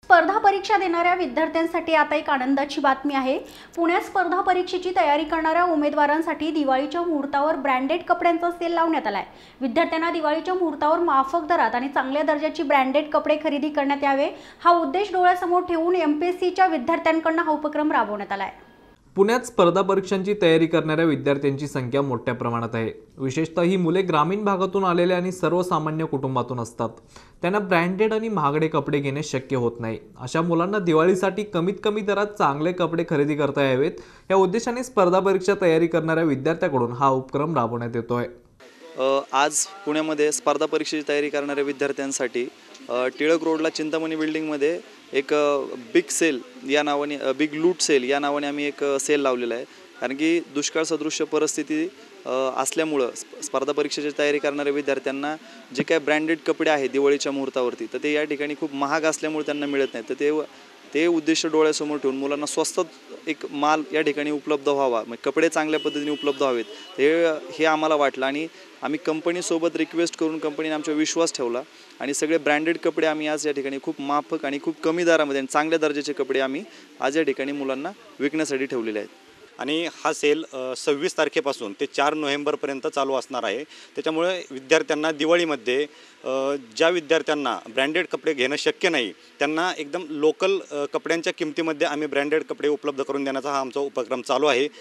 स्पर्धा परीक्षा देणाऱ्या विद्यार्थ्यांसाठी आता एक आनंदाची बातमी आहे। पुण्यात स्पर्धा परीक्षेची तयारी करणाऱ्या उमेदवारांसाठी दिवाळीच्या मुहूर्तावर ब्रँडेड कपड्यांचा सेल लावण्यात आलाय। विद्यार्थ्यांना दिवाळीच्या मुहूर्तावर माफक दरात आणि चांगल्या दर्जाची ब्रँडेड कपडे खरेदी करण्यात यावे, हा उद्देश डोळ्यासमोर ठेवून एमपीएससीच्या विद्यार्थ्यांकडून हा उपक्रम राबवण्यात आलाय। पुण्यात स्पर्धा परीक्षांची तयारी करणाऱ्या विद्यार्थ्यांची संख्या मोठ्या प्रमाणात आहे। विशेषतः ही मुले ग्रामीण भागातून आलेले आणि सर्वसामान्य कुटुंबातून असतात। त्यांना ब्रँडेड आणि महागडे कपडे घेणे शक्य होत नाही। अशा मुलांना दिवाळीसाठी कमीत कमी दरात चांगले कपडे खरेदी करता यावेत, या उद्देशाने स्पर्धा परीक्षा तयारी करणाऱ्या विद्यार्थ्यांकडून हा उपक्रम राबवण्यात येतोय। आज पुण्यामध्ये स्पर्धा परीक्षेची तयारी करणाऱ्या विद्यार्थ्यांसाठी टिळक रोडला चिंतामणी बिल्डिंगमध्ये एक बिग सेल या नावाने बिग लूट सेल या नावाने आम्ही एक सेल लावलेला आहे। कारण की दुष्काळ सदृश्य परिस्थिती असल्यामुळं स्पर्धा परीक्षेची तयारी करणाऱ्या विद्यार्थ्यांना जे काय ब्रँडेड कपडे आहेत दिवाळीच्या मुहूर्तावरती, तर ते या ठिकाणी खूप महाग असल्यामुळे त्यांना मिळत नाही। तर ते उद्देश डोळ्यासमोर ठेवून मुलांना स्वस्तात एक माल या ठिकाणी उपलब्ध व्हावा, म्हणजे कपडे चांगल्या पद्धतीने उपलब्ध व्हावेत, हे आम्हाला वाटलं। आणि आम्ही कंपनीसोबत रिक्वेस्ट करून कंपनीने आमच्यावर विश्वास ठेवला आणि सगळे ब्रँडेड कपडे आम्ही आज या ठिकाणी खूप माफक आणि खूप कमी दरामध्ये आणि चांगल्या दर्जाचे कपडे आम्ही आज या ठिकाणी मुलांना विकण्यासाठी ठेवलेले आहेत। आणि हा सेल 26 तारखेपासून ते 4 नोव्हेंबरपर्यंत चालू असणार आहे। त्याच्यामुळे विद्यार्थ्यांना दिवाळीमध्ये ज्या विद्यार्थ्यांना ब्रँडेड कपडे घेणं शक्य नाही, त्यांना एकदम लोकल कपड्यांच्या किमतीमध्ये आम्ही ब्रँडेड कपडे उपलब्ध करून देण्याचा हा आमचा उपक्रम चालू आहे।